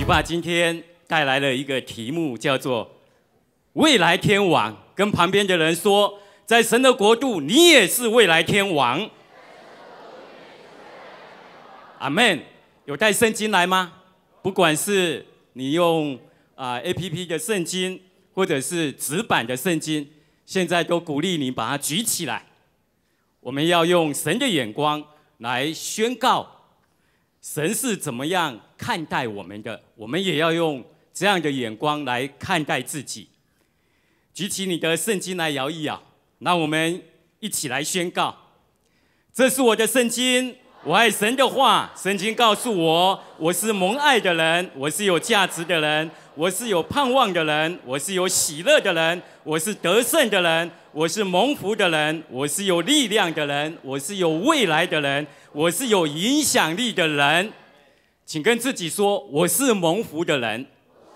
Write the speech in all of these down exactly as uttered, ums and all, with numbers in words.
爸今天带来了一个题目，叫做“未来天王”。跟旁边的人说，在神的国度，你也是未来天王。阿们。有带圣经来吗？不管是你用啊、呃、A P P 的圣经，或者是纸版的圣经，现在都鼓励你把它举起来。我们要用神的眼光来宣告神是怎么样看待我们的，我们也要用这样的眼光来看待自己。举起你的圣经来摇一摇，那我们一起来宣告：这是我的圣经。我爱神的话，圣经告诉我，我是蒙爱的人，我是有价值的人，我是有盼望的人，我是有喜乐的人，我是得胜的人，我是蒙福的人，我是有力量的人，我是有未来的人，我是有影响力的人。请跟自己说，我是蒙福的人。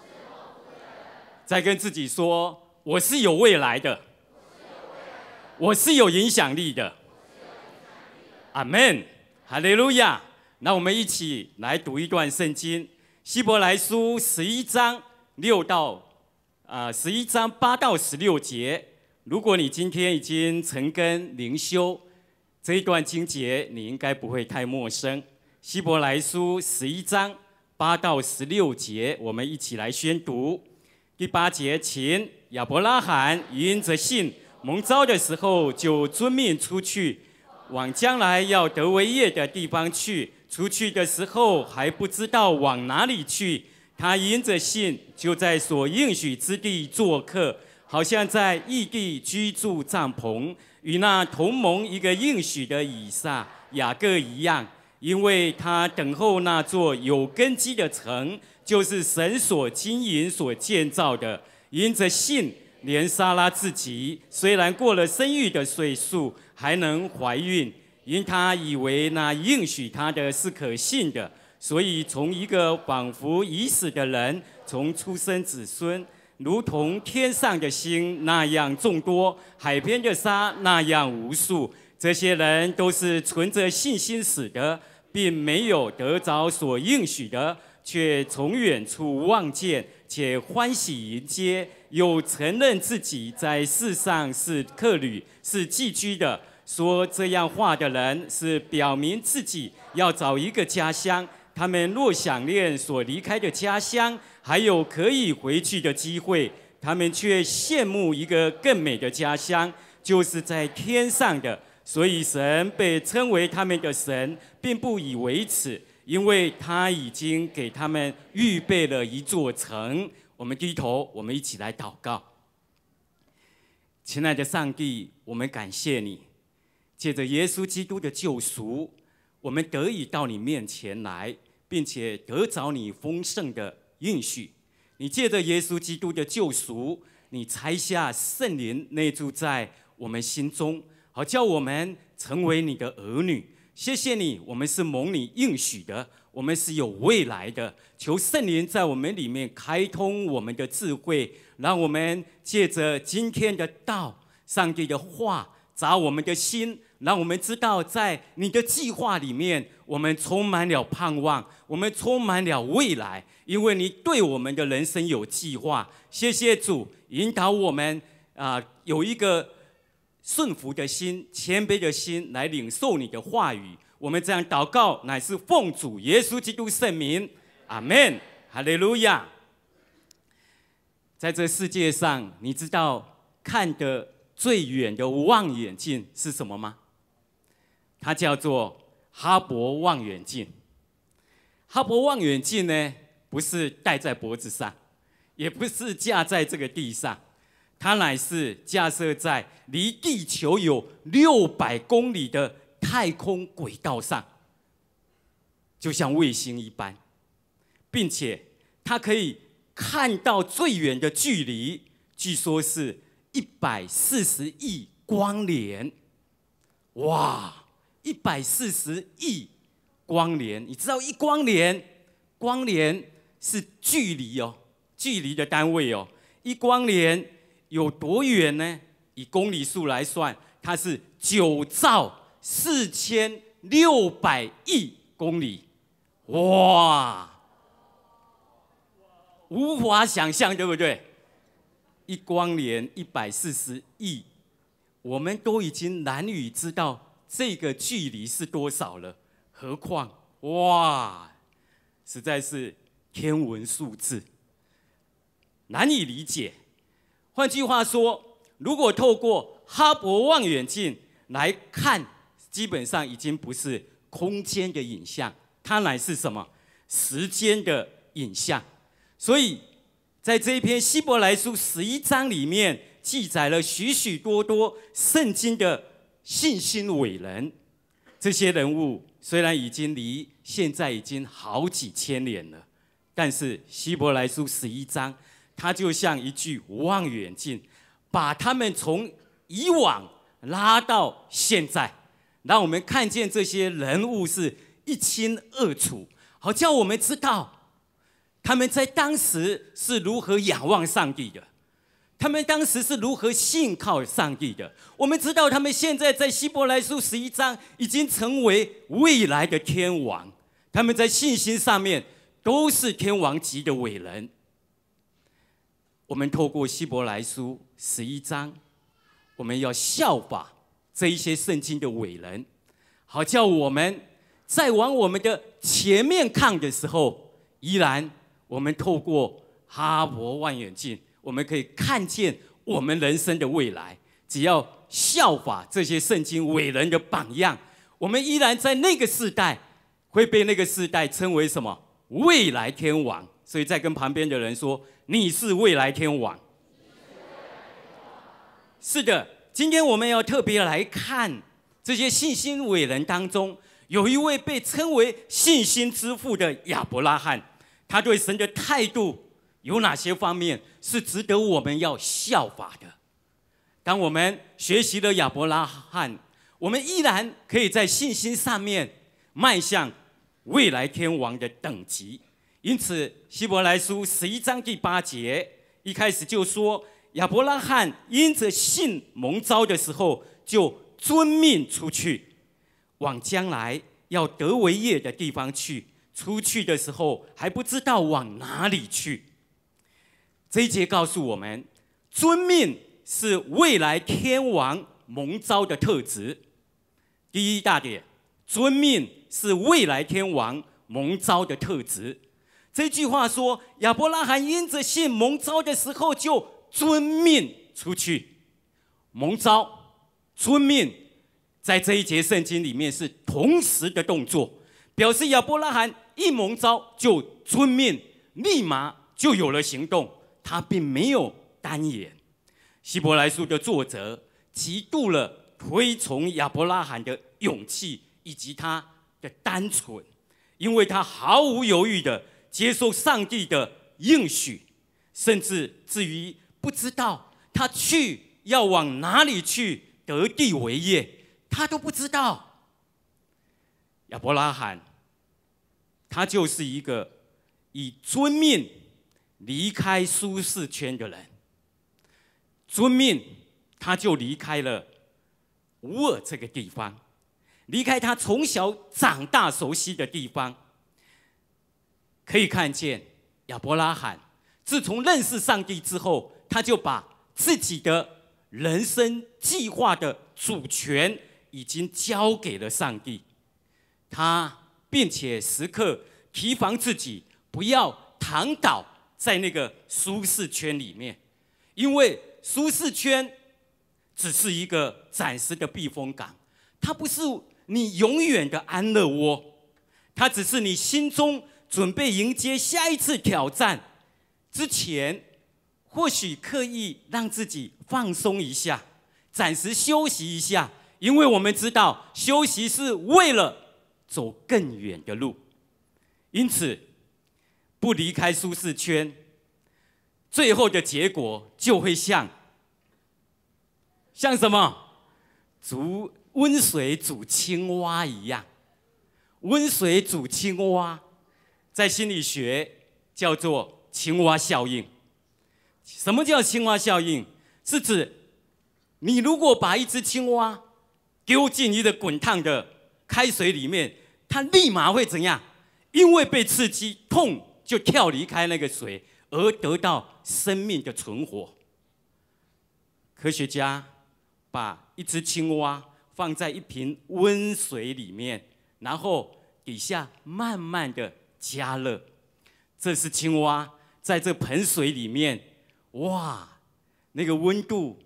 再跟自己说，我是有未来的，我是有影响力的。阿们。哈利路亚！那我们一起来读一段圣经，《希伯来书》十一章六到啊十一章八到十六节。如果你今天已经晨更灵修，这一段经节你应该不会太陌生。《希伯来书》十一章八到十六节，我们一起来宣读。第八节，请亚伯拉罕因着信蒙召的时候，就遵命出去，往将来要得为业的地方去。出去的时候还不知道往哪里去，他因着信就在所应许之地做客，好像在异地居住帐篷，与那同蒙一个应许的以撒、雅各一样，因为他等候那座有根基的城，就是神所经营、所建造的。因着信，连撒拉自己虽然过了生育的岁数，还能怀孕，因他以为那应许他的是可信的，所以从一个仿佛已死的人，从出生子孙，如同天上的星那样众多，海边的沙那样无数。这些人都是存着信心死的，并没有得着所应许的，却从远处望见，且欢喜迎接，又承认自己在世上是客旅，是寄居的。说这样话的人，是表明自己要找一个家乡。他们若想念所离开的家乡，还有可以回去的机会，他们却羡慕一个更美的家乡，就是在天上的。所以神被称为他们的神，并不以为耻，因为他已经给他们预备了一座城。我们低头，我们一起来祷告。亲爱的上帝，我们感谢你，借着耶稣基督的救赎，我们得以到你面前来，并且得着你丰盛的应许。你借着耶稣基督的救赎，你差下圣灵内住在我们心中，好叫我们成为你的儿女。谢谢你，我们是蒙你应许的，我们是有未来的。求圣灵在我们里面开通我们的智慧，让我们借着今天的道，上帝的话砸我们的心，让我们知道在你的计划里面，我们充满了盼望，我们充满了未来，因为你对我们的人生有计划。谢谢主引导我们啊、呃，有一个顺服的心、谦卑的心来领受你的话语。我们这样祷告，乃是奉主耶稣基督圣名，阿们，哈利路亚。在这世界上，你知道看得最远的望远镜是什么吗？它叫做哈勃望远镜。哈勃望远镜呢，不是戴在脖子上，也不是架在这个地上，它乃是架设在离地球有六百公里的太空轨道上，就像卫星一般，并且它可以看到最远的距离，据说是一百四十亿光年。哇，一百四十亿光年！你知道一光年，光年是距离哦，距离的单位哦。一光年有多远呢？以公里数来算，它是九兆四千六百亿公里。哇！ 无法想象，对不对？一光年一百四十亿，我们都已经难以知道这个距离是多少了，何况哇，实在是天文数字，难以理解。换句话说，如果透过哈勃望远镜来看，基本上已经不是空间的影像，它乃是什么？时间的影像。所以在这一篇希伯来书十一章里面，记载了许许多多圣经的信心伟人。这些人物虽然已经离现在已经好几千年了，但是希伯来书十一章，它就像一具望远镜，把他们从以往拉到现在，让我们看见这些人物是一清二楚，好叫我们知道他们在当时是如何仰望上帝的，他们当时是如何信靠上帝的。我们知道他们现在在希伯来书十一章已经成为未来的天王，他们在信心上面都是天王级的伟人。我们透过希伯来书十一章，我们要效法这一些圣经的伟人，好叫我们在往我们的前面看的时候，依然我们透过哈勃望远镜，我们可以看见我们人生的未来。只要效法这些圣经伟人的榜样，我们依然在那个世代会被那个世代称为什么？未来天王。所以再跟旁边的人说，你是未来天王。是的，今天我们要特别来看这些信心伟人当中，有一位被称为信心之父的亚伯拉罕，他对神的态度有哪些方面是值得我们要效法的？当我们学习了亚伯拉罕，我们依然可以在信心上面迈向未来天王的等级。因此，希伯来书十一章第八节一开始就说，亚伯拉罕因着信蒙召的时候，就遵命出去，往将来要得为业的地方去。出去的时候还不知道往哪里去。这一节告诉我们，遵命是未来天王蒙召的特质。第一大点，遵命是未来天王蒙召的特质。这句话说，亚伯拉罕因着信蒙召的时候就遵命出去。蒙召、遵命，在这一节圣经里面是同时的动作，表示亚伯拉罕一蒙召就遵命，立马就有了行动，他并没有单言。希伯来书的作者极度了推崇亚伯拉罕的勇气以及他的单纯，因为他毫无犹豫的接受上帝的应许，甚至至于不知道他去要往哪里去得地为业，他都不知道。亚伯拉罕他就是一个以遵命离开舒适圈的人。遵命，他就离开了乌尔这个地方，离开他从小长大熟悉的地方。可以看见亚伯拉罕自从认识上帝之后，他就把自己的人生计划的主权已经交给了上帝。他并且时刻提防自己不要躺倒在那个舒适圈里面，因为舒适圈只是一个暂时的避风港，它不是你永远的安乐窝，它只是你心中准备迎接下一次挑战之前，或许刻意让自己放松一下，暂时休息一下，因为我们知道休息是为了走更远的路。因此，不离开舒适圈，最后的结果就会像像什么？煮温水煮青蛙一样。温水煮青蛙，在心理学叫做青蛙效应。什么叫青蛙效应？是指你如果把一只青蛙丢进一个滚烫的开水里面，它立马会怎样？因为被刺激痛就跳离开那个水， 而得到生命的存活。科学家把一只青蛙放在一瓶温水里面，然后底下慢慢的加热。这是青蛙在这盆水里面，哇，那个温度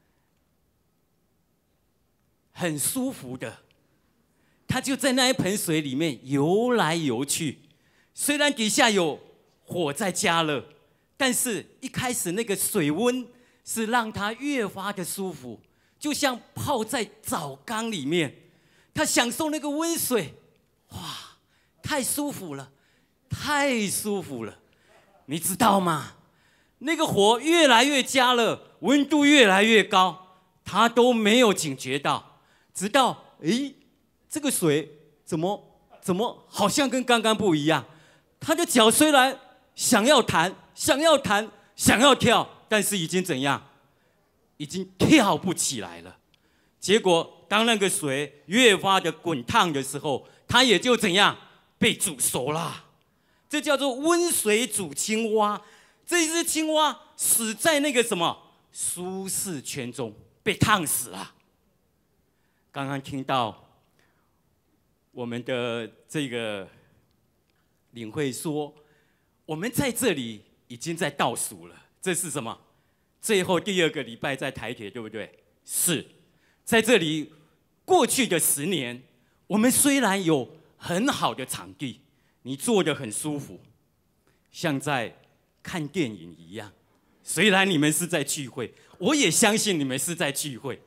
很舒服的，它就在那一盆水里面游来游去。虽然底下有火在加热，但是一开始那个水温是让它越发的舒服，就像泡在澡缸里面，它享受那个温水，哇，太舒服了，太舒服了，你知道吗？那个火越来越加热，温度越来越高，它都没有警觉到，直到诶，这个水怎么怎么好像跟刚刚不一样？他的脚虽然想要弹，想要弹，想要跳，但是已经怎样？已经跳不起来了。结果当那个水越发的滚烫的时候，它也就怎样？被煮熟了。这叫做温水煮青蛙。这一只青蛙死在那个什么舒适圈中，被烫死了。刚刚听到我们的这个领会说，我们在这里已经在倒数了。这是什么？最后第二个礼拜在台铁，对不对？是，在这里过去的十年，我们虽然有很好的场地，你坐得很舒服，像在看电影一样。虽然你们是在聚会，我也相信你们是在聚会。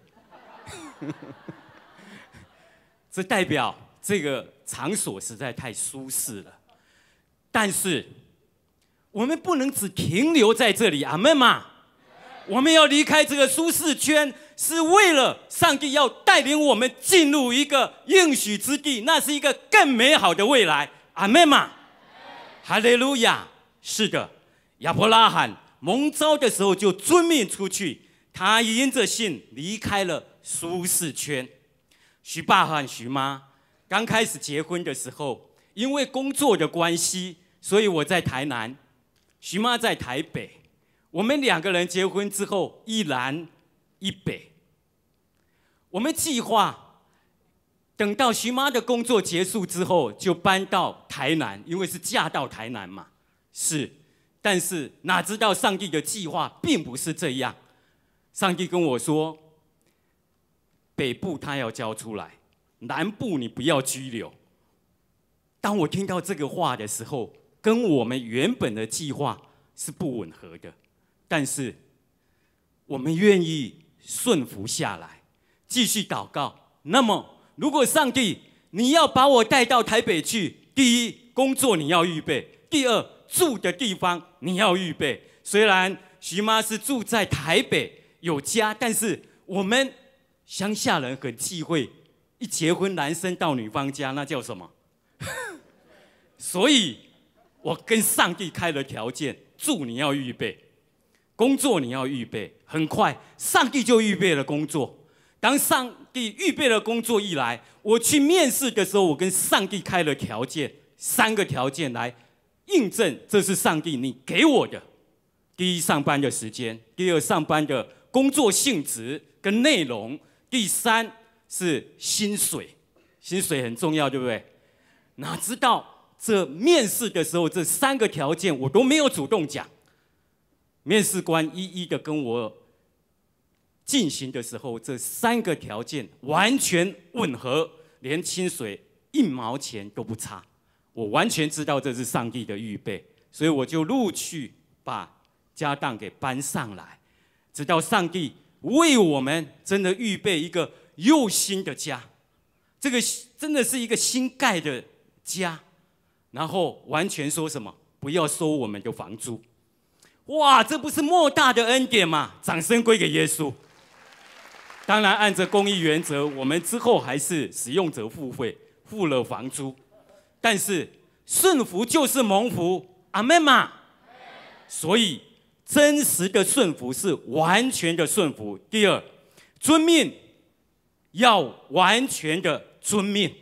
这代表这个场所实在太舒适了。但是我们不能只停留在这里，阿们嘛！我们要离开这个舒适圈，是为了上帝要带领我们进入一个应许之地，那是一个更美好的未来，阿们嘛！哈利路亚！是的，亚伯拉罕蒙召的时候就遵命出去，他因着信离开了舒适圈。徐爸和徐妈刚开始结婚的时候，因为工作的关系，所以我在台南，徐妈在台北。我们两个人结婚之后，一南一北。我们计划等到徐妈的工作结束之后，就搬到台南，因为是嫁到台南嘛。是，但是哪知道上帝的计划并不是这样。上帝跟我说，北部他要交出来，南部你不要居留。当我听到这个话的时候，跟我们原本的计划是不吻合的，但是我们愿意顺服下来，继续祷告。那么，如果上帝你要把我带到台北去，第一，工作你要预备；第二，住的地方你要预备。虽然徐妈是住在台北有家，但是我们乡下人很忌讳，一结婚男生到女方家，那叫什么？所以我跟上帝开了条件，住你要预备，工作你要预备。很快上帝就预备了工作。当上帝预备了工作一来，我去面试的时候，我跟上帝开了条件，三个条件来印证这是上帝你给我的。第一，上班的时间；第二，上班的工作性质跟内容；第三是薪水。薪水很重要，对不对？哪知道这面试的时候，这三个条件我都没有主动讲。面试官一一的跟我进行的时候，这三个条件完全吻合，连薪水一毛钱都不差。我完全知道这是上帝的预备，所以我就陆续把家当给搬上来，直到上帝为我们真的预备一个又新的家，这个真的是一个新盖的家，然后完全说什么不要收我们的房租。哇，这不是莫大的恩典吗？掌声归给耶稣。当然按着公义原则，我们之后还是使用者付费，付了房租，但是顺服就是蒙福，阿们嘛。所以真实的顺服是完全的顺服。第二，遵命要完全的遵命。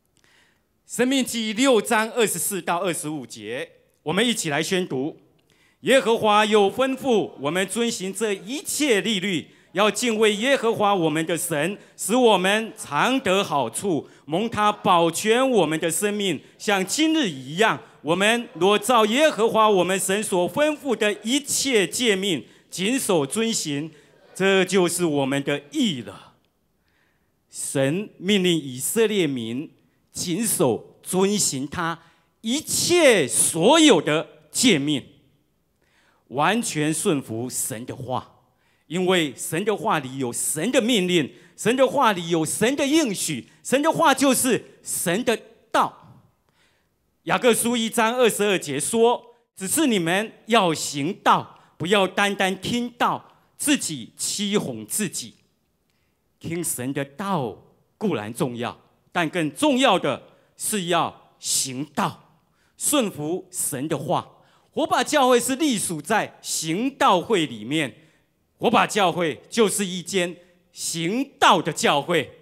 申命记六章二十四到二十五节，我们一起来宣读。 耶和华有吩咐我们遵行这一切律例，要敬畏耶和华我们的神，使我们常得好处，蒙他保全我们的生命，像今日一样。我们若照耶和华我们神所吩咐的一切诫命，谨守遵行，这就是我们的义了。神命令以色列民谨守遵行他一切所有的诫命，完全顺服神的话。因为神的话里有神的命令，神的话里有神的应许，神的话就是神的道。雅各书一章二十二节说：只是你们要行道，不要单单听道，自己欺哄自己。听神的道固然重要，但更重要的是要行道，顺服神的话。火把教会是隶属在行道会里面，火把教会就是一间行道的教会。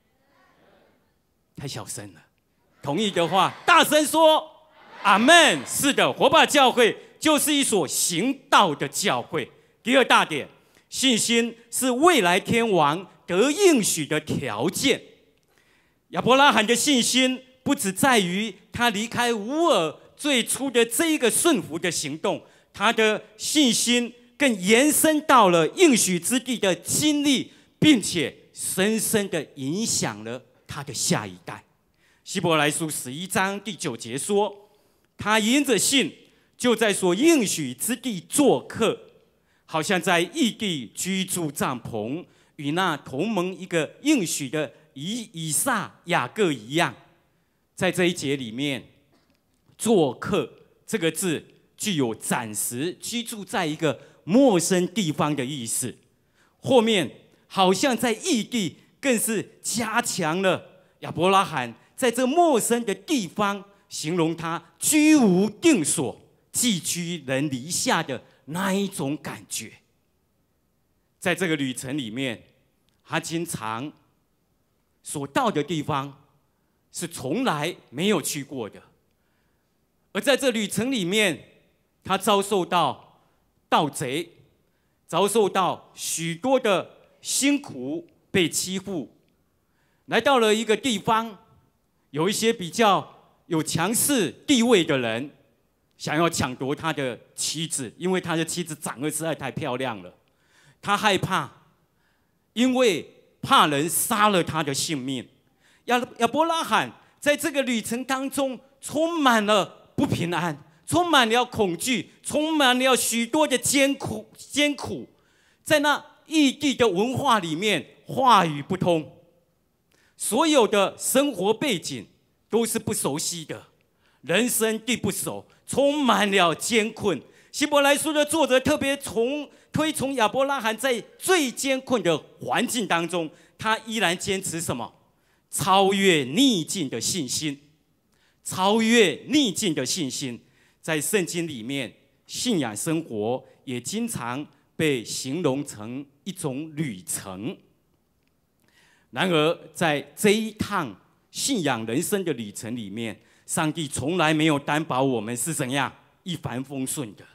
太小声了，同意的话大声说阿们。是的，火把教会就是一所行道的教会。第二大点，信心是未来天王得应许的条件。亚伯拉罕的信心不只在于他离开乌尔最初的这一个顺服的行动，他的信心更延伸到了应许之地的经历，并且深深的影响了他的下一代。希伯来书十一章第九节说，他因着信就在所应许之地做客，好像在异地居住帐篷，与那同盟一个应许的以以撒、雅各一样。在这一节里面，做客这个字具有暂时居住在一个陌生地方的意思。后面好像在异地，更是加强了亚伯拉罕在这陌生的地方，形容他居无定所、寄居人篱下的那一种感觉。在这个旅程里面，他经常所到的地方是从来没有去过的，而在这旅程里面，他遭受到盗贼，遭受到许多的辛苦，被欺负。来到了一个地方，有一些比较有强势地位的人想要抢夺他的妻子，因为他的妻子长得实在太漂亮了。他害怕，因为怕人杀了他的性命。亚亚伯拉罕在这个旅程当中充满了不平安，充满了恐惧，充满了许多的艰苦艰苦。在那异地的文化里面，话语不通，所有的生活背景都是不熟悉的，人生地不熟，充满了艰困。希伯来书的作者特别从推崇亚伯拉罕在最艰困的环境当中，他依然坚持什么？超越逆境的信心。超越逆境的信心，在圣经里面，信仰生活也经常被形容成一种旅程。然而，在这一趟信仰人生的旅程里面，上帝从来没有担保我们是怎样一帆风顺的。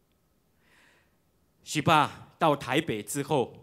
许爸到台北之后，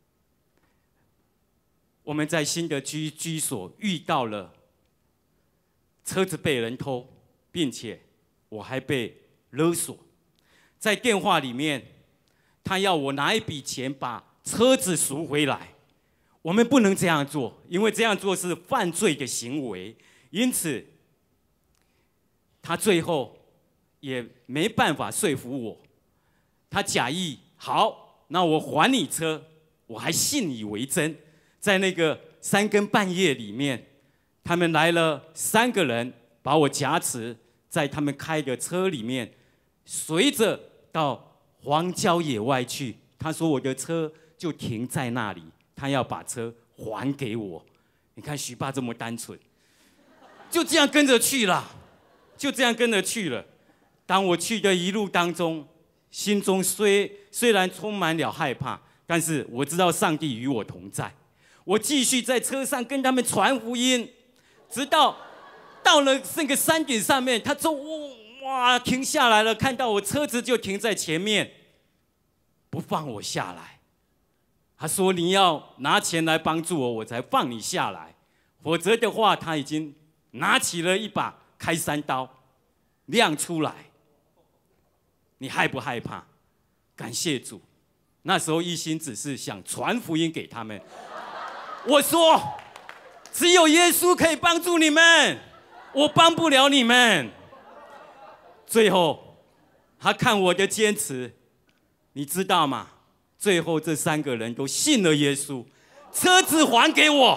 我们在新的居居所遇到了车子被人偷，并且我还被勒索。在电话里面，他要我拿一笔钱把车子赎回来。我们不能这样做，因为这样做是犯罪的行为。因此，他最后也没办法说服我。他假意好，那我还你车，我还信以为真。在那个三更半夜里面，他们来了三个人，把我夹持在他们开的车里面，随着到荒郊野外去。他说我的车就停在那里，他要把车还给我。你看许爸这么单纯，就这样跟着去了，就这样跟着去了。当我去的一路当中，心中虽虽然充满了害怕，但是我知道上帝与我同在。我继续在车上跟他们传福音，直到到了那个山顶上面，他说：“哇哇，停下来了，看到我车子就停在前面，不放我下来。他说：“你要拿钱来帮助我，我才放你下来，否则的话，他已经拿起了一把开山刀，亮出来。你害不害怕？”感谢主，那时候一心只是想传福音给他们。我说：“只有耶稣可以帮助你们，我帮不了你们。”最后，他看我的坚持，你知道吗？最后这三个人都信了耶稣，车子还给我。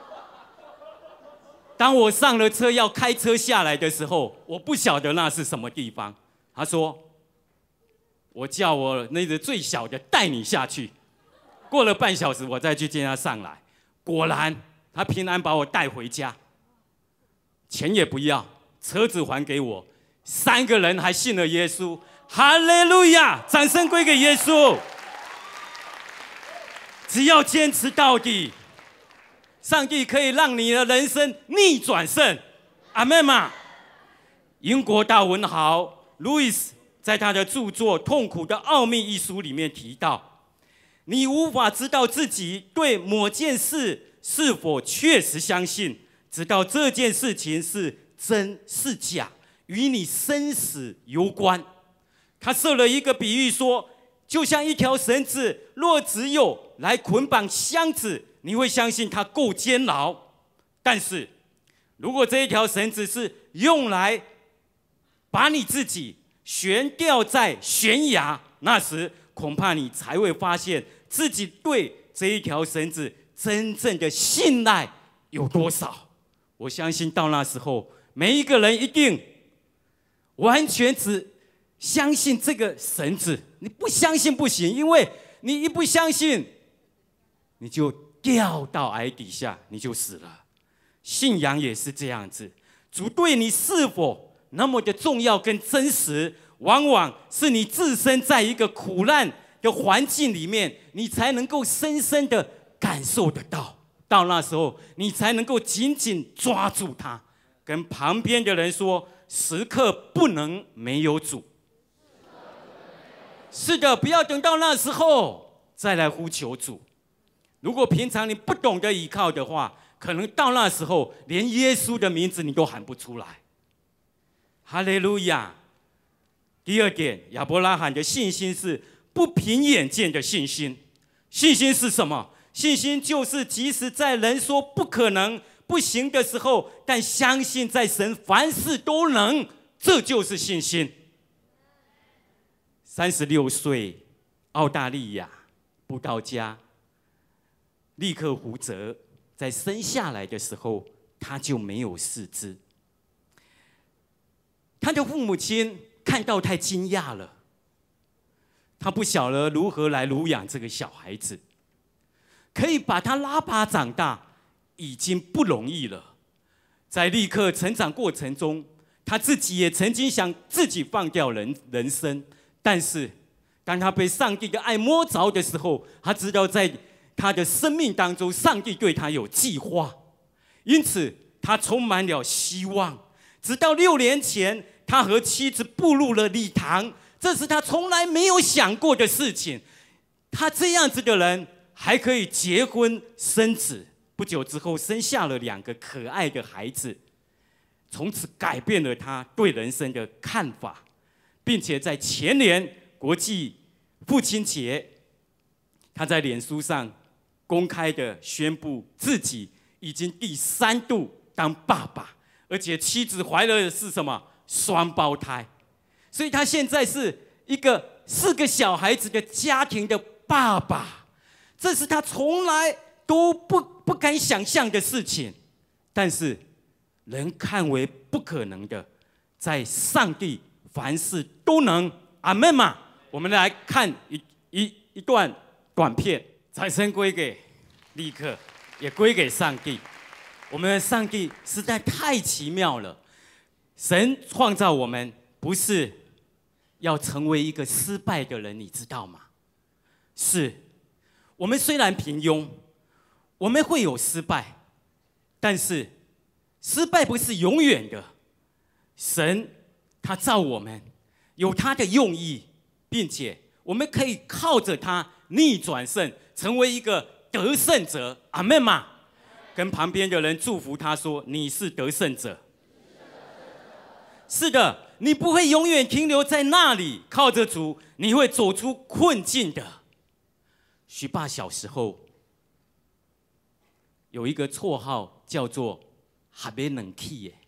当我上了车要开车下来的时候，我不晓得那是什么地方。他说：“我叫我那个最小的带你下去。”过了半小时，我再去接他上来。果然，他平安把我带回家，钱也不要，车子还给我。三个人还信了耶稣，哈利路亚！掌声归给耶稣。只要坚持到底，上帝可以让你的人生逆转胜。阿们嘛！英国大文豪路易斯在他的著作《痛苦的奥秘》一书里面提到，你无法知道自己对某件事是否确实相信，直到这件事情是真是假，与你生死攸关。他设了一个比喻说，就像一条绳子，若只有来捆绑箱子，你会相信它够坚牢；但是，如果这一条绳子是用来把你自己悬吊在悬崖，那时恐怕你才会发现自己对这一条绳子真正的信赖有多少。我相信到那时候，每一个人一定完全只相信这个绳子，你不相信不行，因为你一不相信，你就掉到崖底下，你就死了。信仰也是这样子，主对你是否那么的重要跟真实，往往是你自身在一个苦难的环境里面，你才能够深深的感受得到。到那时候，你才能够紧紧抓住它，跟旁边的人说：时刻不能没有主。是的，不要等到那时候再来呼求主。如果平常你不懂得依靠的话，可能到那时候连耶稣的名字你都喊不出来。哈利路亚！第二点，亚伯拉罕的信心是不凭眼见的信心。信心是什么？信心就是即使在人说不可能、不行的时候，但相信在神凡事都能，这就是信心。三十六岁，澳大利亚布道家利克胡泽在生下来的时候，他就没有四肢。他的父母亲看到太惊讶了，他不晓得如何来乳养这个小孩子，可以把他拉拔长大，已经不容易了。在利克成长过程中，他自己也曾经想自己放掉人人生。但是，当他被上帝的爱摸着的时候，他知道在他的生命当中，上帝对他有计划，因此他充满了希望。直到六年前，他和妻子步入了礼堂，这是他从来没有想过的事情。他这样子的人还可以结婚生子，不久之后生下了两个可爱的孩子，从此改变了他对人生的看法。并且在前年国际父亲节，他在脸书上公开的宣布自己已经第三度当爸爸，而且妻子怀了的是什么？双胞胎。所以他现在是一个四个小孩子的家庭的爸爸，这是他从来都不不敢想象的事情。但是人看为不可能的，在上帝凡事都能，阿们嘛！我们来看一一一段短片，掌声归给利克，也归给上帝。我们的上帝实在太奇妙了。神创造我们，不是要成为一个失败的人，你知道吗？是，我们虽然平庸，我们会有失败，但是失败不是永远的。神他造我们有他的用意，并且我们可以靠着他逆转胜，成为一个得胜者。阿们嘛！跟旁边的人祝福他说：“你是得胜者。”是的，你不会永远停留在那里，靠着主，你会走出困境的。许爸小时候有一个绰号叫做“哈贝冷气”耶，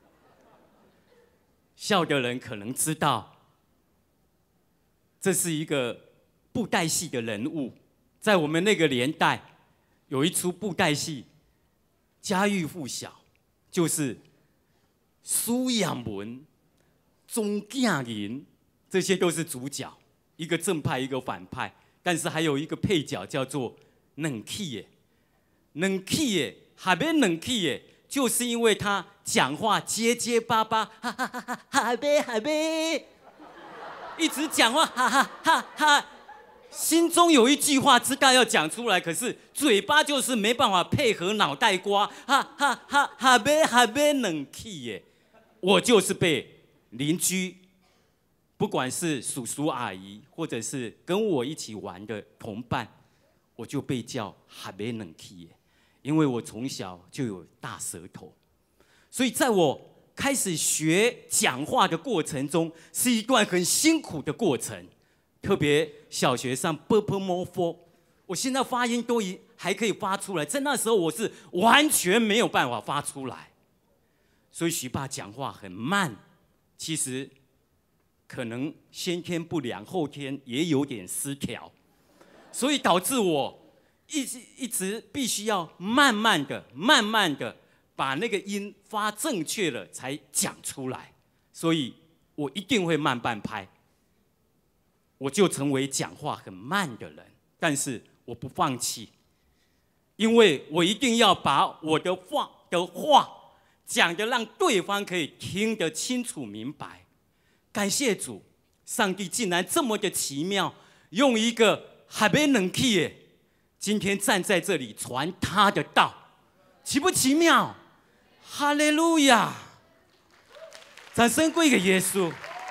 笑的人可能知道，这是一个布袋戏的人物，在我们那个年代，有一出布袋戏，家喻户晓，就是苏养文、钟景银，这些都是主角，一个正派，一个反派，但是还有一个配角叫做冷气耶，冷气耶，还没冷气耶，就是因为他讲话结结巴巴，哈哈哈哈，还没还没，一直讲话，哈哈哈哈，心中有一句话知道要讲出来，可是嘴巴就是没办法配合脑袋瓜，哈哈哈，还没还没冷气耶。我就是被邻居，不管是叔叔阿姨，或者是跟我一起玩的同伴，我就被叫还没冷气耶，因为我从小就有大舌头，所以在我开始学讲话的过程中，是一段很辛苦的过程。特别小学上 b p m f， 我现在发音都还可以发出来，在那时候我是完全没有办法发出来。所以许爸讲话很慢，其实可能先天不良，后天也有点失调，所以导致我一直一直必须要慢慢的、慢慢的把那个音发正确了才讲出来，所以我一定会慢半拍，我就成为讲话很慢的人。但是我不放弃，因为我一定要把我的话的话。讲的让对方可以听得清楚明白。感谢主，上帝竟然这么的奇妙，用一个还没冷气耶，今天站在这里传他的道，奇不奇妙？哈利路亚！掌声归给耶稣。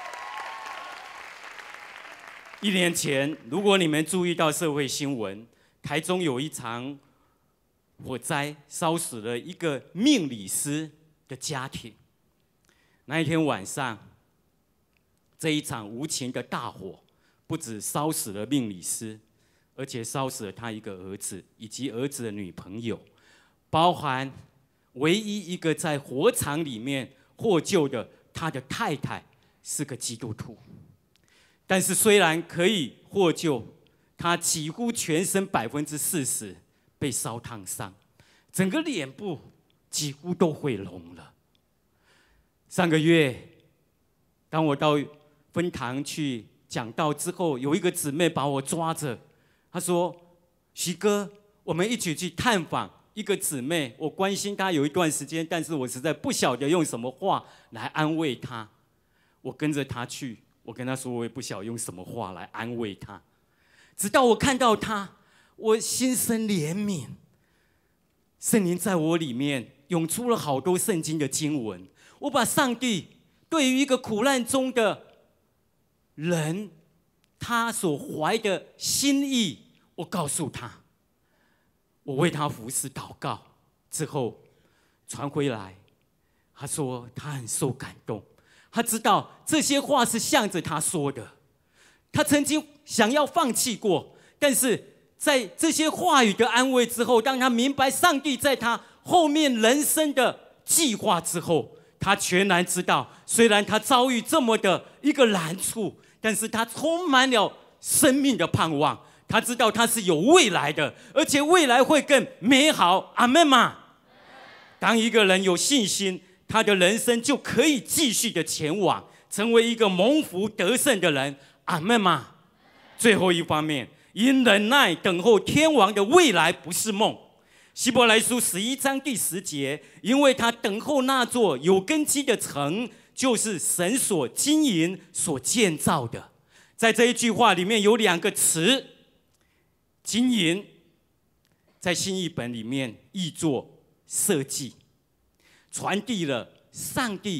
一年前，如果你们注意到社会新闻，台中有一场火灾，烧死了一个命理师的家庭。那一天晚上，这一场无情的大火，不止烧死了命理师，而且烧死了他一个儿子以及儿子的女朋友，包含唯一一个在火场里面获救的他的太太是个基督徒。但是虽然可以获救，他几乎全身百分之四十被烧烫伤，整个脸部几乎都毁容了。上个月，当我到分堂去讲道之后，有一个姊妹把我抓着，她说：“徐哥，我们一起去探访一个姊妹，我关心她有一段时间，但是我实在不晓得用什么话来安慰她。”我跟着她去，我跟她说，我也不晓得用什么话来安慰她。直到我看到她，我心生怜悯，圣灵在我里面涌出了好多圣经的经文。我把上帝对于一个苦难中的人，他所怀的心意，我告诉他，我为他服侍祷告之后传回来，他说他很受感动，他知道这些话是向着他说的。他曾经想要放弃过，但是在这些话语的安慰之后，当他明白上帝在他后面人生的计划之后，他全然知道，虽然他遭遇这么的一个难处，但是他充满了生命的盼望。他知道他是有未来的，而且未来会更美好。阿们嘛！当一个人有信心，他的人生就可以继续的前往，成为一个蒙福得胜的人。阿们嘛！最后一方面，因忍耐等候天王的未来不是梦。希伯来书十一章第十节，因为他等候那座有根基的城，就是神所经营、所建造的。在这一句话里面有两个词，经营，在新译本里面译作设计，传递了上帝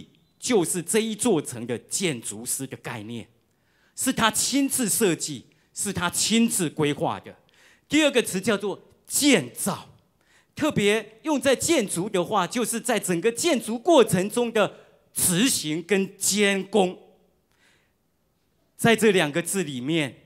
就是这一座城的建筑师的概念，是他亲自设计，是他亲自规划的。第二个词叫做建造，特别用在建筑的话，就是在整个建筑过程中的执行跟监工。在这两个字里面，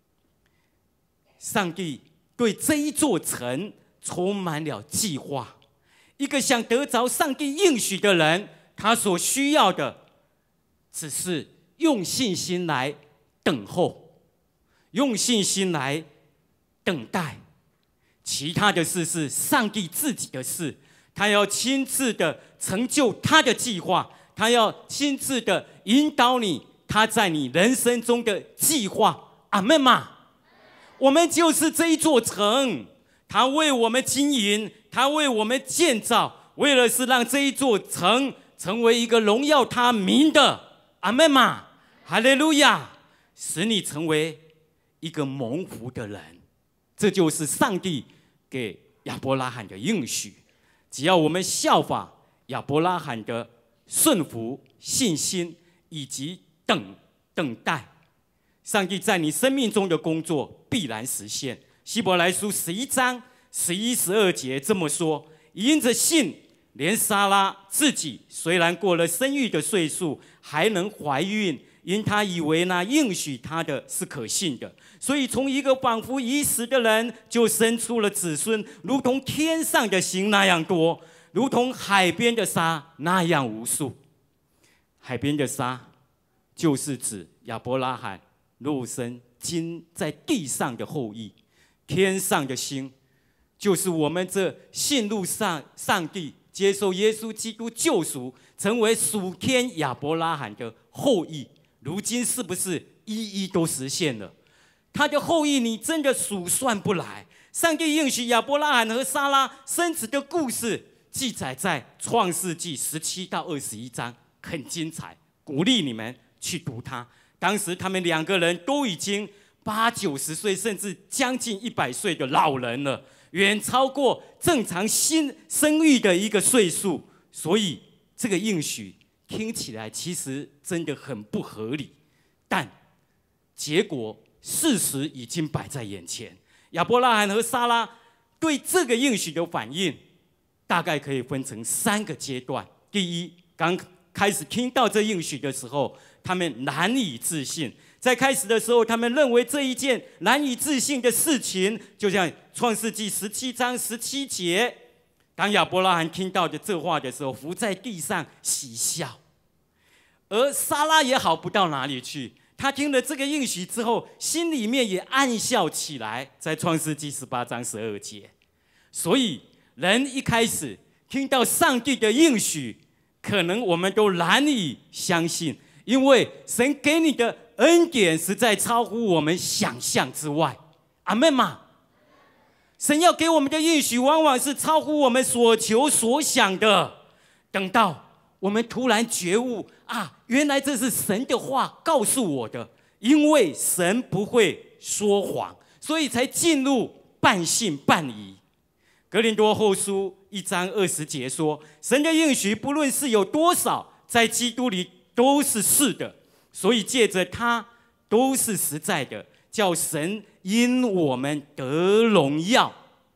上帝对这一座城充满了计划。一个想得着上帝应许的人，他所需要的只是用信心来等候，用信心来等待。其他的事是上帝自己的事，他要亲自的成就他的计划，他要亲自的引导你，他在你人生中的计划。阿们嘛！我们就是这一座城，他为我们经营，他为我们建造，为了是让这一座城成为一个荣耀他名的。阿们嘛！哈利路亚！使你成为一个蒙福的人，这就是上帝给亚伯拉罕的应许。只要我们效法亚伯拉罕的顺服、信心以及等等待，上帝在你生命中的工作必然实现。希伯来书十一章十一十二节这么说：因着信，连撒拉自己虽然过了生育的岁数，还能怀孕，因他以为那应许他的是可信的，所以从一个仿佛已死的人就生出了子孙，如同天上的星那样多，如同海边的沙那样无数。海边的沙就是指亚伯拉罕肉身今在地上的后裔，天上的星就是我们这信入上上帝，接受耶稣基督救赎，成为属天亚伯拉罕的后裔。如今是不是一一都实现了？他的后裔你真的数算不来。上帝应许亚伯拉罕和撒拉生子的故事记载在创世纪十七到二十一章，很精彩，鼓励你们去读它。当时他们两个人都已经八九十岁，甚至将近一百岁的老人了，远超过正常新生育的一个岁数，所以这个应许听起来其实真的很不合理，但结果事实已经摆在眼前。亚伯拉罕和撒拉对这个应许的反应，大概可以分成三个阶段。第一，刚开始听到这应许的时候，他们难以置信。在开始的时候，他们认为这一件难以置信的事情，就像创世纪十七章十七节，当亚伯拉罕听到的这话的时候，伏在地上喜笑。而撒拉也好不到哪里去，他听了这个应许之后，心里面也暗笑起来，在创世纪十八章十二节。所以人一开始听到上帝的应许，可能我们都难以相信，因为神给你的恩典实在超乎我们想象之外。阿们嘛！神要给我们的应许，往往是超乎我们所求所想的。等到我们突然觉悟啊，原来这是神的话告诉我的，因为神不会说谎，所以才进入半信半疑。哥林多后书一章二十节说，神的应许不论是有多少，在基督里都是是的，所以借着他都是实在的，叫神因我们得荣耀。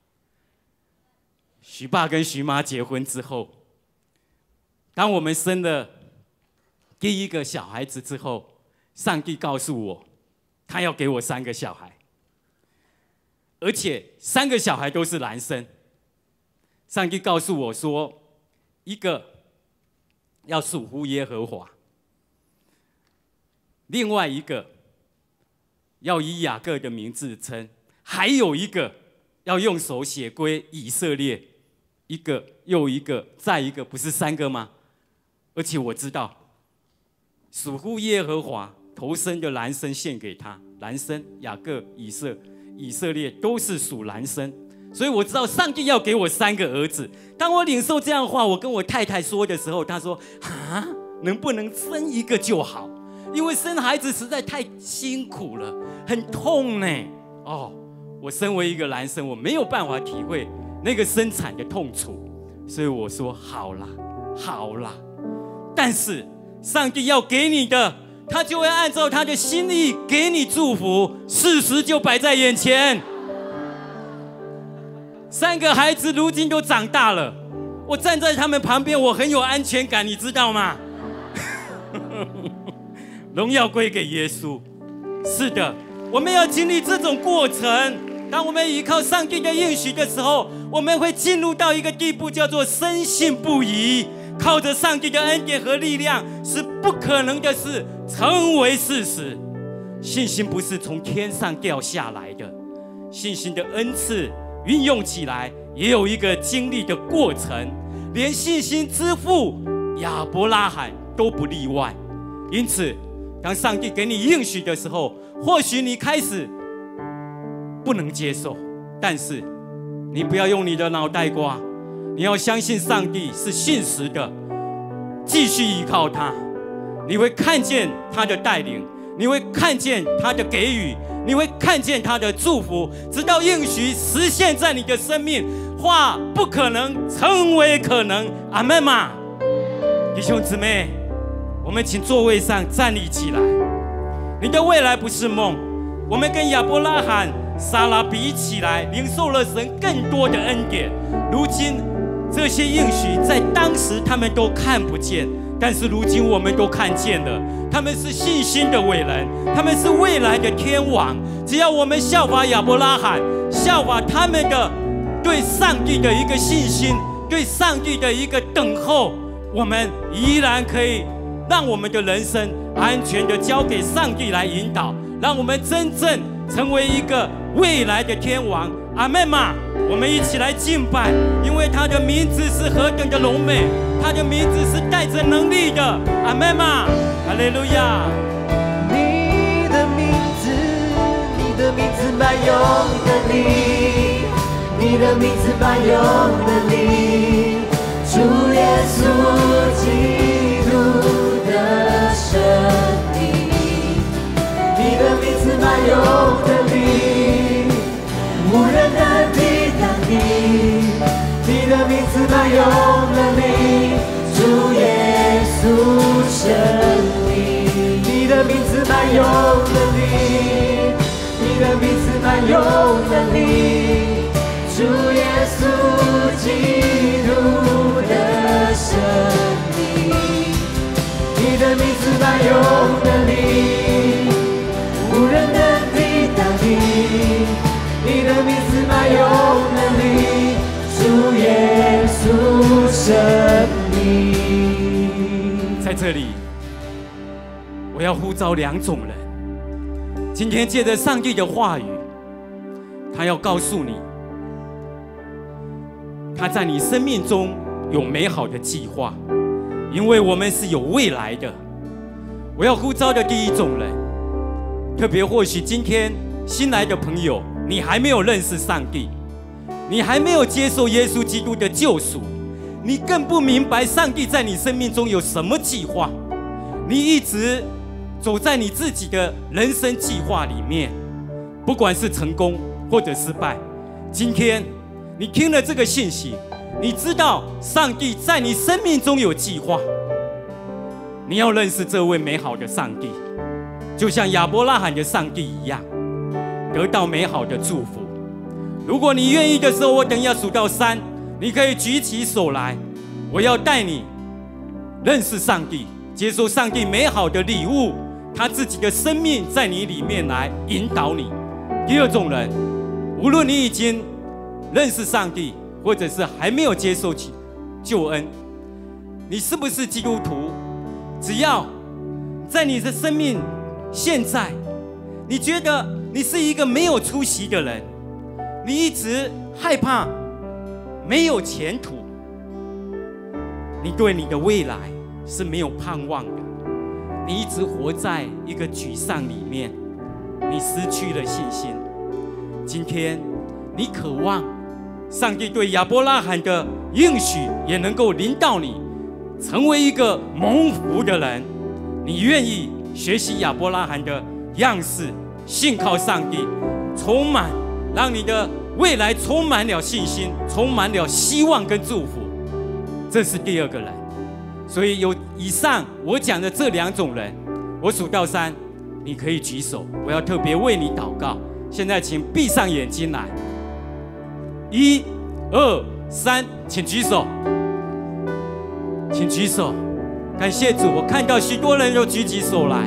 徐爸跟徐妈结婚之后，当我们生了第一个小孩子之后，上帝告诉我，他要给我三个小孩，而且三个小孩都是男生。上帝告诉我说，一个要属乎耶和华，另外一个要以雅各的名字称，还有一个要用手写归以色列，一个又一个再一个，不是三个吗？而且我知道，属乎耶和华头生的男生献给他，男生雅各、以色、以色列都是属男生，所以我知道上帝要给我三个儿子。当我领受这样的话，我跟我太太说的时候，她说：“啊，能不能生一个就好？因为生孩子实在太辛苦了，很痛呢。”哦，我身为一个男生，我没有办法体会那个生产的痛楚，所以我说：“好啦，好啦。”但是上帝要给你的，他就会按照他的心意给你祝福，事实就摆在眼前。三个孩子如今都长大了，我站在他们旁边，我很有安全感，你知道吗？荣耀归给耶稣。是的，我们要经历这种过程。当我们依靠上帝的应许的时候，我们会进入到一个地步，叫做深信不疑。靠着上帝的恩典和力量，是不可能的事成为事实。信心不是从天上掉下来的，信心的恩赐运用起来也有一个经历的过程，连信心之父亚伯拉罕都不例外。因此，当上帝给你应许的时候，或许你开始不能接受，但是你不要用你的脑袋瓜，你要相信上帝是信实的，继续依靠他，你会看见他的带领，你会看见他的给予，你会看见他的祝福，直到应许实现在你的生命，话不可能成为可能。阿们吗？弟兄姊妹，我们请座位上站立起来。你的未来不是梦，我们跟亚伯拉罕、撒拉比起来，领受了神更多的恩典。如今这些应许在当时他们都看不见，但是如今我们都看见了。他们是信心的伟人，他们是未来的天王。只要我们效法亚伯拉罕，效法他们的对上帝的一个信心，对上帝的一个等候，我们依然可以让我们的人生安全的交给上帝来引导，让我们真正成为一个未来的天王。阿们吗？我们一起来敬拜，因为他的名字是何等的荣美，他的名字是带着能力的。阿们吗？哈利路亚！ 你的名字，你的名字满有能力，你的名字满有能力，主耶稣基督的生命，你的名字满有能力，无人能抵挡你，你的名字满有能力，主耶稣生命，你的名字满有能力，你的名字满有能力，主耶稣基督的生命，你的名字满有能力，无人能抵挡你，你的名字满有能力，主耶稣生命。 在这里，我要呼召两种人。今天借着上帝的话语，他要告诉你，他在你生命中有美好的计划，因为我们是有未来的。我要呼召的第一种人，特别或许今天新来的朋友，你还没有认识上帝，你还没有接受耶稣基督的救赎，你更不明白上帝在你生命中有什么计划，你一直走在你自己的人生计划里面，不管是成功或者失败。今天你听了这个信息，你知道上帝在你生命中有计划，你要认识这位美好的上帝，就像亚伯拉罕的上帝一样，得到美好的祝福。如果你愿意的时候，我等一下数到三，你可以举起手来，我要带你认识上帝，接受上帝美好的礼物，他自己的生命在你里面来引导你。第二种人，无论你已经认识上帝，或者是还没有接受起救恩，你是不是基督徒？只要在你的生命现在，你觉得你是一个没有出息的人，你一直害怕没有前途，你对你的未来是没有盼望的，你一直活在一个沮丧里面，你失去了信心。今天你渴望上帝对亚伯拉罕的应许也能够临到你，成为一个蒙福的人。你愿意学习亚伯拉罕的样式，信靠上帝，充满，让你的未来充满了信心，充满了希望跟祝福。这是第二个人。 所以有以上我讲的这两种人，我数到三，你可以举手，我要特别为你祷告。现在请闭上眼睛来，一、二、三，请举手，请举手。感谢主，我看到许多人都举起手来。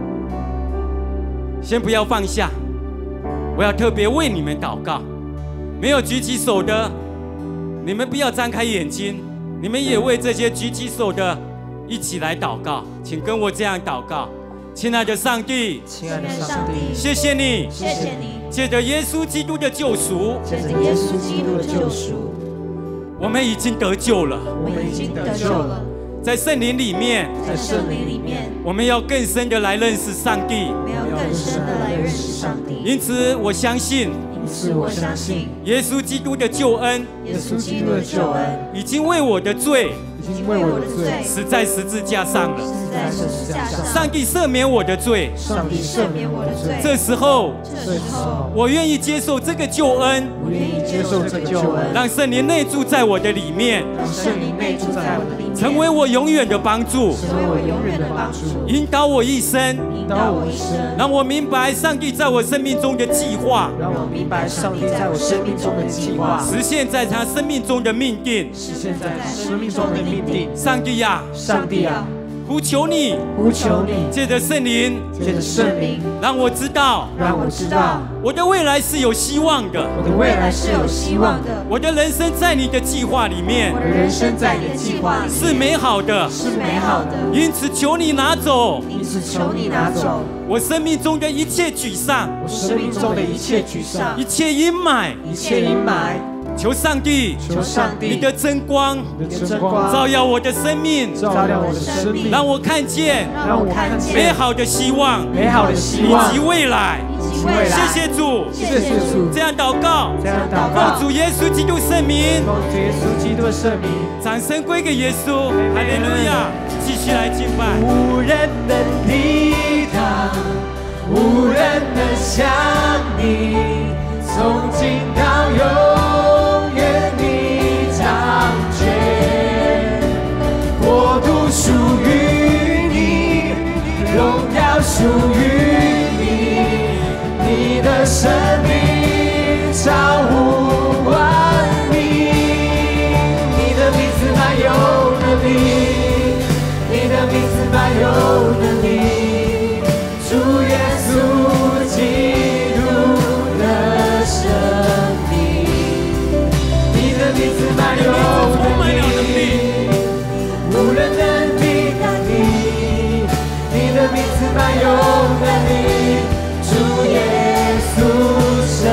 先不要放下，我要特别为你们祷告。没有举起手的，你们不要张开眼睛，你们也为这些举起手的一起来祷告。请跟我这样祷告：亲爱的上帝， 亲爱的上帝， 谢谢你， 谢谢你， 借着耶稣基督的救赎， 借着耶稣基督的救赎， 我们已经得救了。 我们已经得救了。 在圣灵里面， 在圣灵里面， 我们要更深的来认识上帝， 我们要更深的来认识上帝。 因此，我相信， 因此我相信， 耶稣基督的救恩， 耶稣基督的救恩已经为我的罪已经为我的罪死在十字架上了。 死在十字架上。 上帝赦免我的罪， 上帝赦免我的罪。 这时候， 这时候， 我愿意接受这个救恩， 我愿意接受这个救恩， 让圣灵内住在我的里面， 让圣灵内住在我的里面， 成为我永远的帮助， 成为我永远的帮助， 引导我一生， 引导我一生， 让我明白上帝在我生命中的计划， 让我明白上帝在我生命中的计划， 实现在他生命中的命定。 实现在生命中的命定。 上帝呀， 上帝啊， 呼求你， 呼求你， 借着圣灵， 借着圣灵， 让我知道， 让我知道我的未来是有希望的， 我的未来是有希望的， 我的人生在你的计划里面我的人生在你的计划里是美好的， 是美好的。 因此求你拿走因此求你拿走我生命中的一切沮丧， 我生命中的一切沮丧， 一切阴霾， 一切阴霾。 求上帝， 求上帝你的真光你的真光照耀我的生命， 照亮我的生命， 让我看见让我看见美好的希望美好的希以望及未来。 以及未来。 谢谢主， 谢谢主。 这样祷告， 这样祷奉告， 主耶稣基督圣名， 奉主耶稣基督的圣名， 掌声归给耶稣，哈利路亚！继续来敬拜。 无人能抵挡，无人能像你，从今到永远你掌权，国度属于你，荣耀属于你，你的生命超乎万民，你的名字满有能力，你的名字满有能力，主耶稣基督的生命，你的名字满有能力，无人能抵挡你，你的名字满有能力，主耶稣生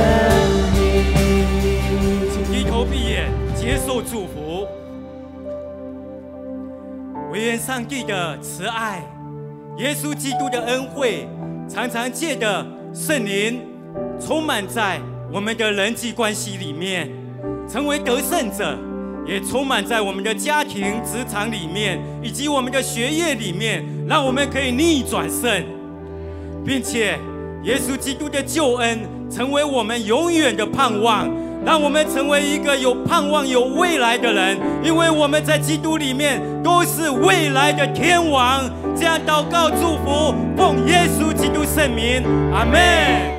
命。 请低头闭眼，接受祝福。惟愿上帝的慈爱，耶稣基督的恩惠，常常借着圣灵充满在我们的人际关系里面，成为得胜者，也充满在我们的家庭、职场里面，以及我们的学业里面，让我们可以逆转胜，并且耶稣基督的救恩成为我们永远的盼望，让我们成为一个有盼望、有未来的人，因为我们在基督里面都是未来的天王。这样祷告祝福，奉耶稣基督圣名，阿们。